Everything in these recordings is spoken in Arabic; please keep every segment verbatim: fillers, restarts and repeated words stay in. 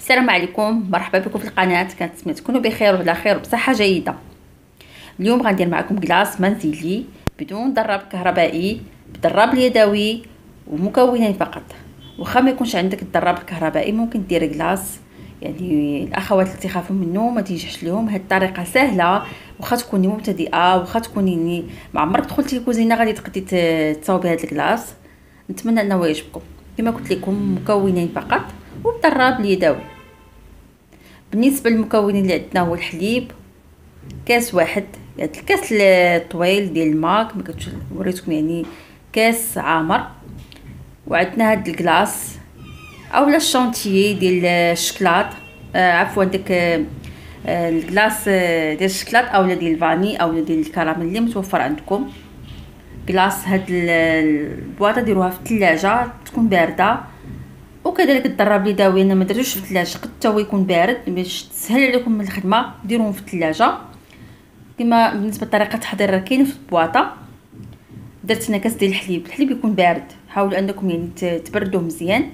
السلام عليكم، مرحبا بكم في القناه. كنتمنى تكونوا بخير وعلى خير وبصحه جيده. اليوم غندير معكم كلاص منزلي بدون دراب كهربائي، بالدراب اليدوي ومكونين فقط. واخا ما يكونش عندك الدراب الكهربائي ممكن دير كلاص، يعني الاخوات اللي تخافوا منه ما تيجيش لهم. هاد الطريقه سهله، واخا تكوني مبتدئه، واخا تكوني ما عمرك دخلتي الكوزينه غادي تقدري تصاوبي هاد الكلاص. نتمنى انه يعجبكم. كما قلت لكم مكونين فقط وبالدراب اليدوي. بالنسبه للمكونين اللي عندنا هو الحليب، كاس واحد، هاد الكاس الطويل ديال الماء كما وريتكم، يعني كاس عامر. وعندنا هاد الكلاص اولا الشونتيي ديال الشكلاط، آه عفوا داك آه الكلاص آه ديال الشكلاط اولا ديال الفاني اولا ديال الكراميل اللي متوفر عندكم. كلاص هاد البواطه ديروها في الثلاجه تكون بارده، وكذلك الدراب اليدوي انا ما درتوش في الثلاجه، قد حتى هو يكون بارد باش تسهل عليكم الخدمه. ديروهم في الثلاجه. كما بالنسبه لطريقه التحضير راه كاين في البواطه. درت هنا كاس ديال الحليب، الحليب يكون بارد، حاولوا انكم يعني تبردوه مزيان.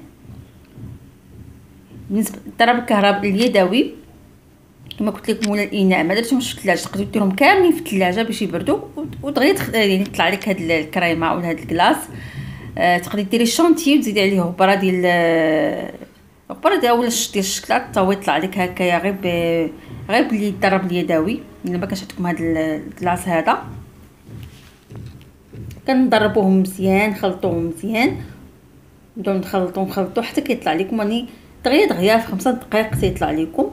بالنسبه للدراب الكهربائي اليدوي كما قلت لكم ولا الاناء ما درتهمش في الثلاجه، تقدروا ديروهم كاملين في الثلاجه باش يبردوا ودغيا يعني يطلع لك هاد الكريمه ولا هاد الكلاص. آه تقدري ديري الشونتي وتزيدي عليه غبره ديال غبره ديال اولا ديال الشكلاط حتى هو يطلع لك هكايا، غير ب... غير بلي الدراب اليدوي. الا ما كانش عندكم هاد الكلاص هذا كنضربوهم مزيان، خلطوهم مزيان، نبداو نخلطو نخلطو حتى كيطلع لكم يعني دغيا دغيا في خمسة دقائق تيطلع لكم.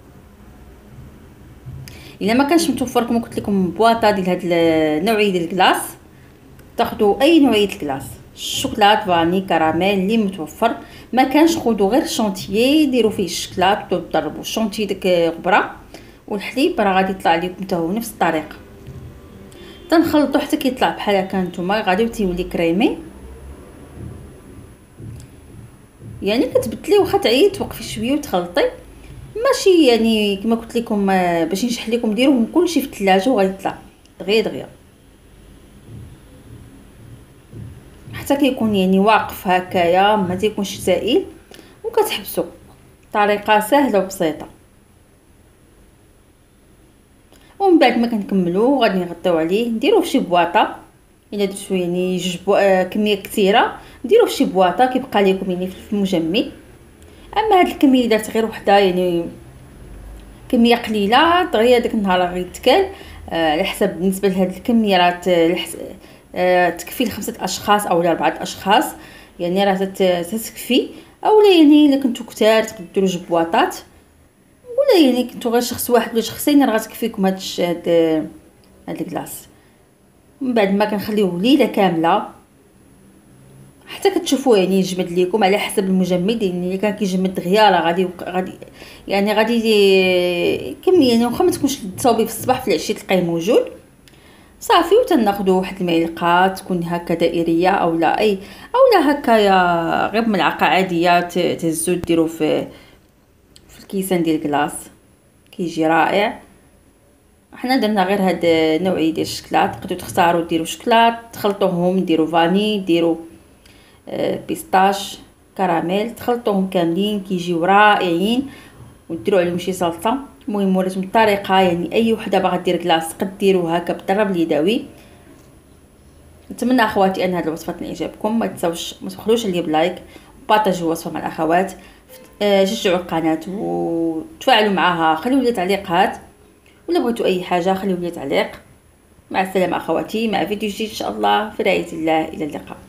الا ما كانش متوفر كما قلت لكم بواطه ديال هاد النوعيه ديال الكلاص، تاخذوا اي نوعيه الكلاص، الشوكولات، فاني، كراميل اللي متوفر. ما كانش خذوا غير الشونتيي ديروا فيه الشوكولات وتضربوا الشونتيي ديك غبره، والحليب راه غادي يطلع لكم حتى هو نفس الطريقه. تنخلطوا حتى كيطلع بحال هكا، نتوما غادي تيولي كريمي. يعني كتبدلي واخا تعيي توقفي شويه وتخلطي، ماشي يعني كما قلت لكم باش نشح لكم ديروهم كلشي في الثلاجه وغادي يطلع دغيا دغيا حتى كيكون يعني واقف هكايا، ما تيكونش سائل، وكتحبسوا. طريقه سهله وبسيطه. ومن بعد ما كنكملوا غادي نغطيو عليه، نديروه في شي بواطه. الا درتو يعني جوج بوا... كميه كثيره ديروه في شي بواطه كيبقى لكم يعني في المجمد. اما هاد الكميه درت غير وحده، يعني كميه قليله دغيا داك النهار غيتكال. آه على حسب بالنسبه لهاد الكميه راه آه تكفي لخمسه اشخاص او اربعه اشخاص، يعني راه تكفي. اولا يعني الا كنتو كثار تقدروا ديروا جوج بواطات، ولا يعني كنتو غير شخص واحد ولا شخصين راه غتكفيكم هاد هاد هاد الكلاص. من بعد ما كنخليوه ليله كامله حتى كتشوفوه يعني يجمد ليكم على حسب المجمد. يعني الا كان كيجمد دغيا راه غادي غادي يعني غادي كميه، يعني واخا ما تكونش تصاوبي في الصباح في العشيه تلقاه موجود صافي. وتناخذوا واحد المعلقه تكون هكا دائريه اولا اي اولا هكايا غير ملعقه عاديه تهزوا ديروا في في الكيسان ديال الكلاص، كيجي رائع. حنا درنا غير هاد النوعيه ديال الشكلاط، تقدروا تختاروا ديروا شكلاط تخلطوهم، ديروا فاني، ديروا بيستاش، كراميل، تخلطوهم كاملين كيجيو رائعين، وديروا عليهم شي صلصه. المهم وريتكم الطريقه، يعني اي وحده باغا دير كلاص قد ديروه هكا بالدراب اليدوي. نتمنى اخواتي ان هذه الوصفه تنال اعجابكم. ما تنساوش ما تبخلوش عليا بلايك وبارطاجيو الوصفه مع الاخوات. شجعوا القناه وتفاعلوا معها، خليوا لي تعليقات، ولا بغيتوا اي حاجه خليوا لي تعليق. مع السلامه اخواتي، مع فيديو جديد ان شاء الله في رعايه الله. الى اللقاء.